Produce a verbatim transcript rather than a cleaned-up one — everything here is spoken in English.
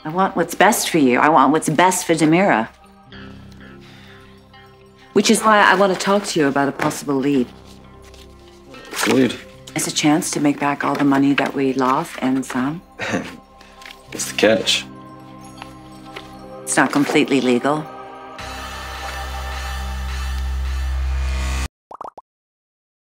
I want what's best for you. I want what's best for DiMeras. Which is why I want to talk to you about a possible lead. What's the lead? It's a chance to make back all the money that we lost and some. What's the catch? It's not completely legal.